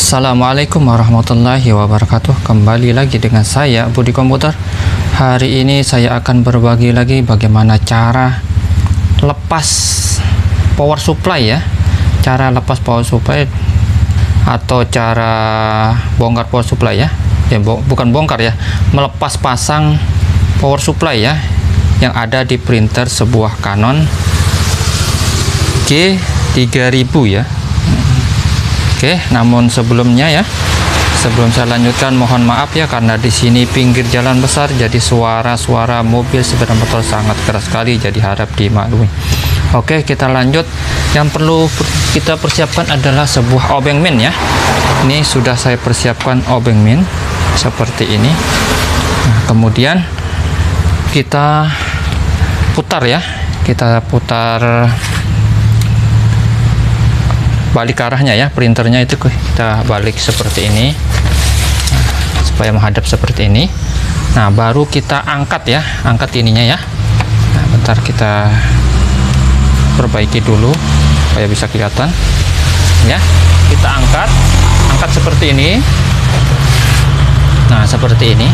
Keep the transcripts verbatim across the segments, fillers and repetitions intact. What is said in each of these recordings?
Assalamualaikum warahmatullahi wabarakatuh. Kembali lagi dengan saya Budi Komputer. Hari ini saya akan berbagi lagi bagaimana cara lepas power supply ya. Cara lepas power supply atau cara bongkar power supply ya. Ya bo bukan bongkar ya, melepas pasang power supply ya yang ada di printer sebuah Canon G tiga ribu ya. Oke, namun sebelumnya ya, sebelum saya lanjutkan mohon maaf ya karena di sini pinggir jalan besar jadi suara-suara mobil sepeda motor sangat keras sekali, jadi harap dimaklumi. Oke, kita lanjut. Yang perlu kita persiapkan adalah sebuah obeng min ya. Ini sudah saya persiapkan obeng min seperti ini. Nah, kemudian kita putar ya, kita putar balik arahnya ya, printernya itu kita balik seperti ini. Nah, supaya menghadap seperti ini. Nah, baru kita angkat ya, angkat ininya ya. Nah, bentar kita perbaiki dulu supaya bisa kelihatan ya. Kita angkat, angkat seperti ini. Nah, seperti ini.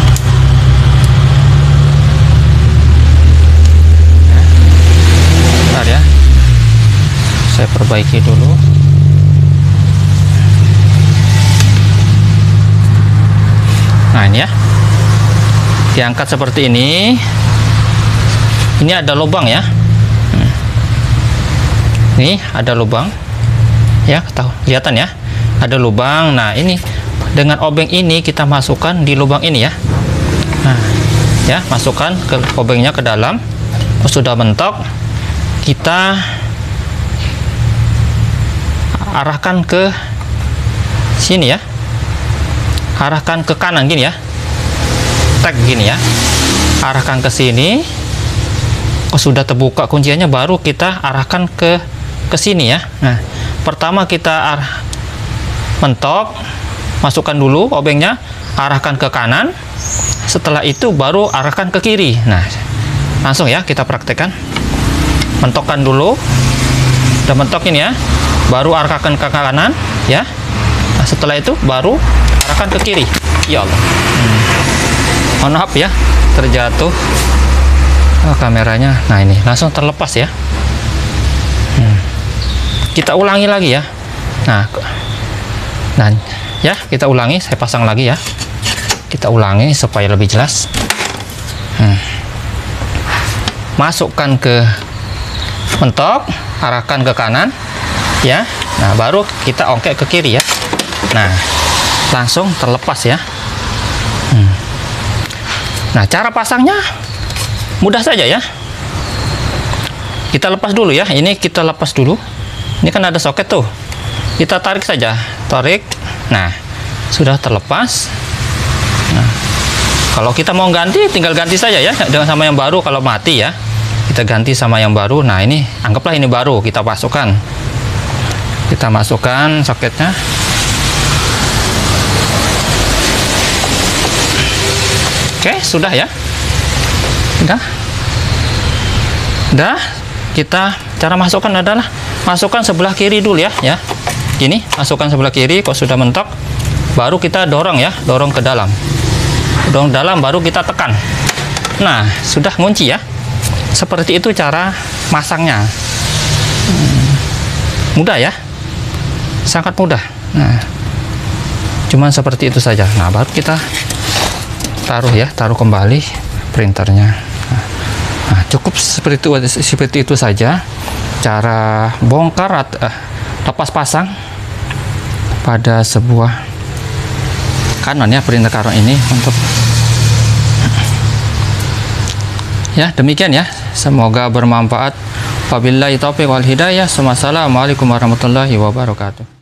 Bentar ya, saya perbaiki dulu. Nah, ini ya, diangkat seperti ini. Ini ada lubang ya, ini ada lubang ya, tahu kelihatan ya, ada lubang. Nah, ini dengan obeng ini kita masukkan di lubang ini ya. Nah ya, masukkan ke obengnya ke dalam. Sudah mentok, kita arahkan ke sini ya, arahkan ke kanan gini ya, tag gini ya, arahkan ke sini. Oh, sudah terbuka kunciannya, baru kita arahkan ke ke sini ya. Nah, pertama kita arah mentok, masukkan dulu obengnya, arahkan ke kanan. Setelah itu baru arahkan ke kiri. Nah, langsung ya kita praktekkan. Mentokkan dulu, udah mentok ini ya, baru arahkan ke kanan ya. Nah, setelah itu baru arahkan ke kiri. Ya Allah, hmm. Mohon maaf ya, terjatuh oh, kameranya. Nah, ini langsung terlepas ya. hmm. Kita ulangi lagi ya. Nah, nah ya, kita ulangi, saya pasang lagi ya, kita ulangi supaya lebih jelas. hmm. Masukkan ke mentok, arahkan ke kanan ya. Nah, baru kita ongkek ke kiri ya. Nah, langsung terlepas ya. hmm. Nah, cara pasangnya mudah saja ya. Kita lepas dulu ya, ini kita lepas dulu. Ini kan ada soket tuh, kita tarik saja, tarik. Nah, sudah terlepas. Nah, kalau kita mau ganti, tinggal ganti saja ya dengan sama yang baru. Kalau mati ya, kita ganti sama yang baru. Nah, ini anggaplah ini baru, kita masukkan. Kita masukkan soketnya. Oke, sudah ya. Udah. Udah. Kita cara masukkan adalah masukkan sebelah kiri dulu ya, ya. Gini, masukkan sebelah kiri. Kok sudah mentok, baru kita dorong ya, dorong ke dalam. Dorong dalam, baru kita tekan. Nah, sudah ngunci ya. Seperti itu cara masangnya. Hmm, mudah ya, sangat mudah. Nah, cuman seperti itu saja. Nah, baru kita taruh ya, taruh kembali printernya. Nah, nah cukup seperti itu, seperti itu saja cara bongkar atau eh, lepas pasang pada sebuah Canon ya, printer Canon ini untuk ya. Demikian ya, semoga bermanfaat. Wabillahi taufiq wal hidayah. Wassalamualaikum warahmatullahi wabarakatuh.